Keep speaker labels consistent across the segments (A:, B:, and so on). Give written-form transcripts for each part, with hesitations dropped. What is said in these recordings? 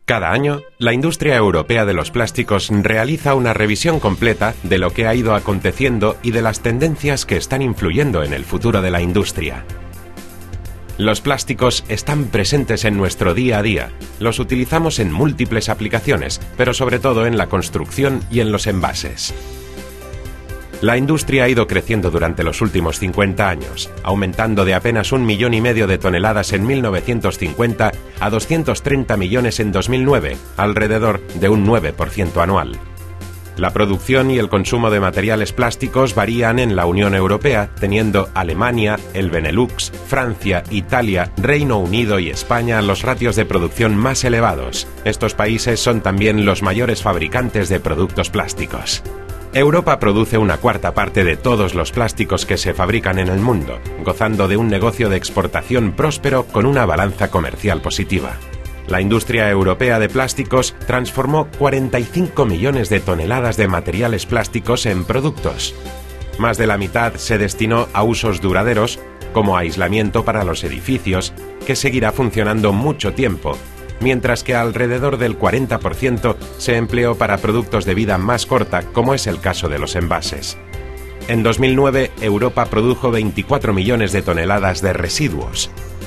A: Cada año, la industria europea de los plásticos realiza una revisión completa de lo que ha ido aconteciendo y de las tendencias que están influyendo en el futuro de la industria. Los plásticos están presentes en nuestro día a día. Los utilizamos en múltiples aplicaciones, pero sobre todo en la construcción y en los envases. La industria ha ido creciendo durante los últimos 50 años, aumentando de apenas 1,5 millones de toneladas en 1950 a 230 millones en 2009, alrededor de un 9% anual. La producción y el consumo de materiales plásticos varían en la Unión Europea, teniendo Alemania, el Benelux, Francia, Italia, Reino Unido y España los ratios de producción más elevados. Estos países son también los mayores fabricantes de productos plásticos. Europa produce una cuarta parte de todos los plásticos que se fabrican en el mundo, gozando de un negocio de exportación próspero con una balanza comercial positiva. La industria europea de plásticos transformó 45 millones de toneladas de materiales plásticos en productos. Más de la mitad se destinó a usos duraderos, como aislamiento para los edificios, que seguirá funcionando mucho tiempo, mientras que alrededor del 40% se empleó para productos de vida más corta, como es el caso de los envases. En 2009, Europa produjo 24 millones de toneladas de residuos.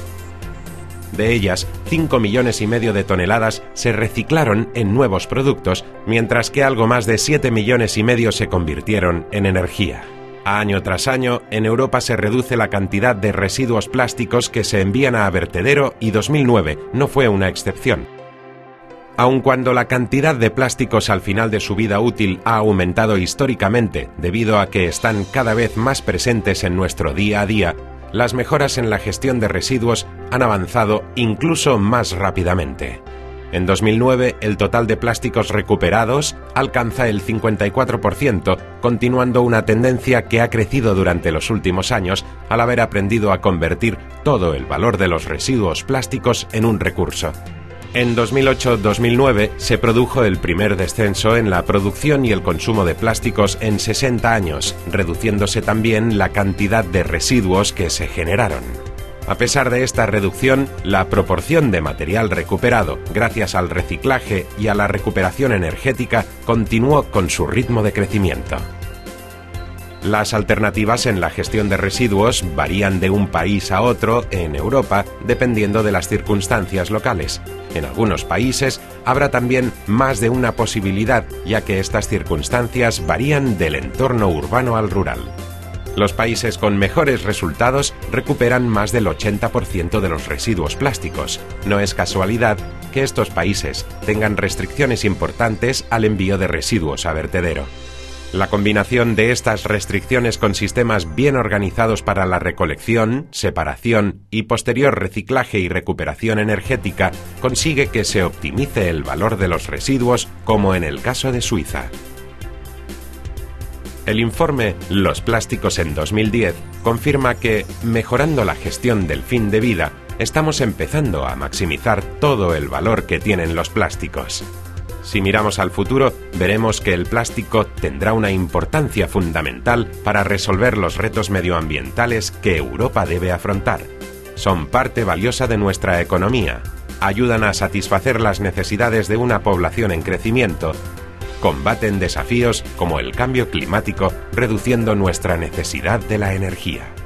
A: De ellas, 5,5 millones de toneladas se reciclaron en nuevos productos, mientras que algo más de 7,5 millones se convirtieron en energía. Año tras año, en Europa se reduce la cantidad de residuos plásticos que se envían a vertedero y 2009 no fue una excepción. Aun cuando la cantidad de plásticos al final de su vida útil ha aumentado históricamente debido a que están cada vez más presentes en nuestro día a día, las mejoras en la gestión de residuos han avanzado incluso más rápidamente. En 2009, el total de plásticos recuperados alcanza el 54%, continuando una tendencia que ha crecido durante los últimos años al haber aprendido a convertir todo el valor de los residuos plásticos en un recurso. En 2008-2009 se produjo el primer descenso en la producción y el consumo de plásticos en 60 años, reduciéndose también la cantidad de residuos que se generaron. A pesar de esta reducción, la proporción de material recuperado, gracias al reciclaje y a la recuperación energética, continuó con su ritmo de crecimiento. Las alternativas en la gestión de residuos varían de un país a otro en Europa dependiendo de las circunstancias locales. En algunos países habrá también más de una posibilidad, ya que estas circunstancias varían del entorno urbano al rural. Los países con mejores resultados recuperan más del 80% de los residuos plásticos. No es casualidad que estos países tengan restricciones importantes al envío de residuos a vertedero. La combinación de estas restricciones con sistemas bien organizados para la recolección, separación y posterior reciclaje y recuperación energética consigue que se optimice el valor de los residuos, como en el caso de Suiza. El informe Los plásticos en 2010 confirma que, mejorando la gestión del fin de vida, estamos empezando a maximizar todo el valor que tienen los plásticos. Si miramos al futuro, veremos que el plástico tendrá una importancia fundamental para resolver los retos medioambientales que Europa debe afrontar. Son parte valiosa de nuestra economía, ayudan a satisfacer las necesidades de una población en crecimiento, combaten desafíos como el cambio climático, reduciendo nuestra necesidad de la energía.